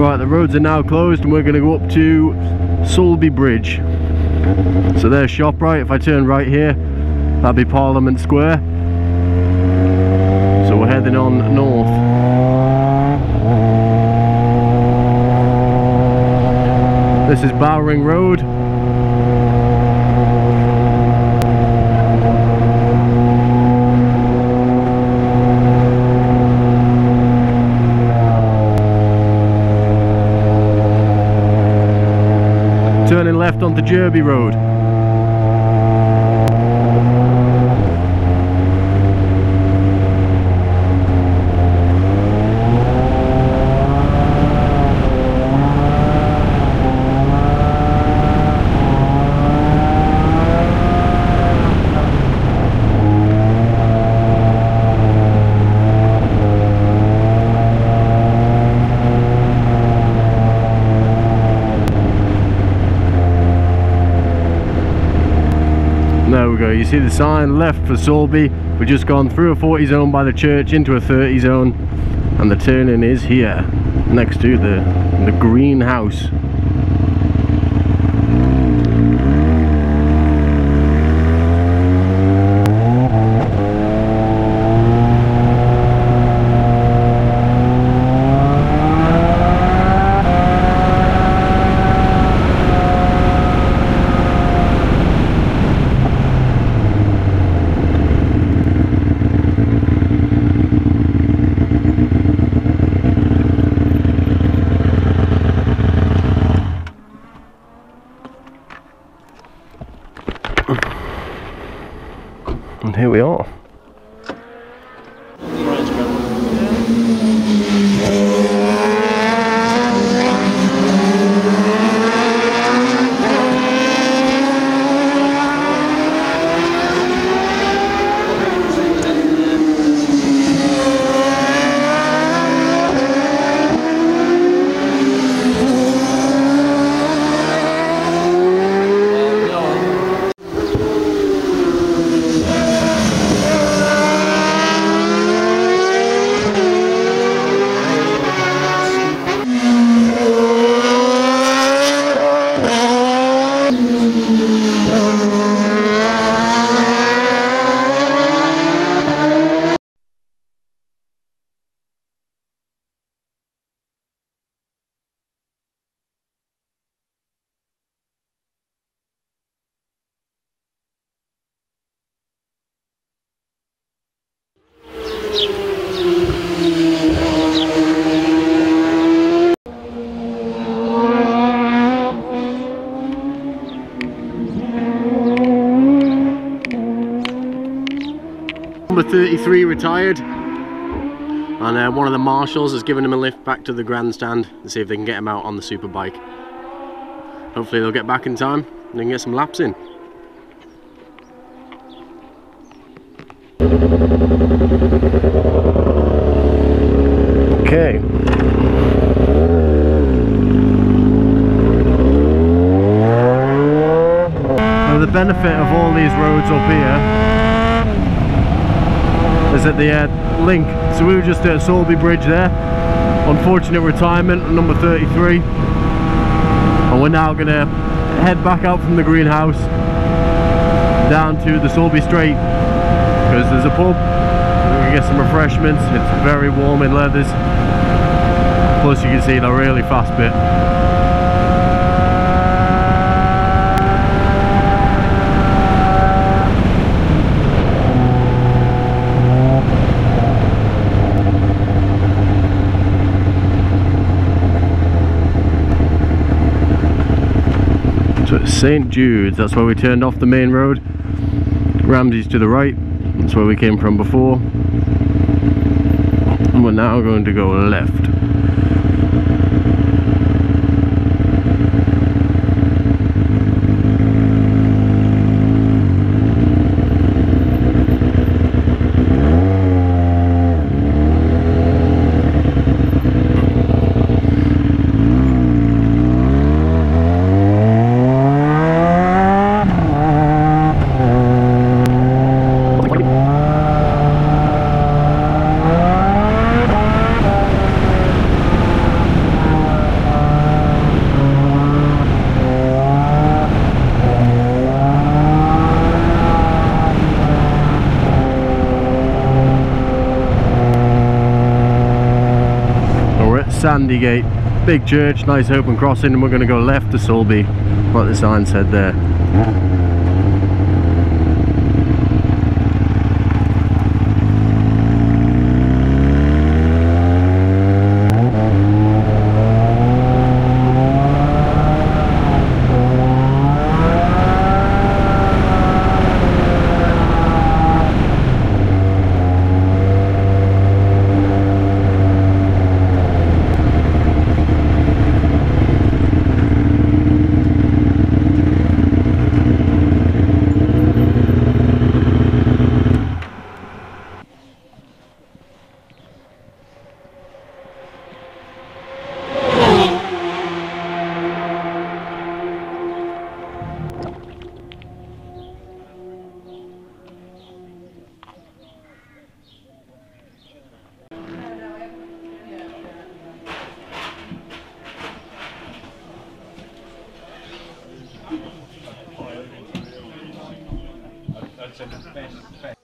Right, the roads are now closed and we're going to go up to Sulby Bridge. So there's ShopRite. If I turn right here, that'd be Parliament Square. So we're heading on north. This is Bowring Road. Turning left onto Derby Road. There we go, you see the sign left for Sulby. We've just gone through a 40 zone by the church into a 30 zone, and the turning is here next to the greenhouse. And here we are. Number 33 retired, and one of the marshals has given him a lift back to the grandstand to see if they can get him out on the super bike. Hopefully they'll get back in time and they can get some laps in. Okay. Now the benefit of all these roads up here is at the link. So we were just at Sulby Bridge there. Unfortunate retirement on number 33. And we're now going to head back out from the greenhouse down to the Sulby Straight, because there's a pub. We can get some refreshments. It's very warm in Leathers. Plus you can see the really fast bit. So it's St. Jude's, that's where we turned off the main road. Ramsey's to the right, that's where we came from before. And we're now going to go left. Sandygate, big church, nice open crossing, and we're going to go left to Sulby, like the sign said there. That's the best.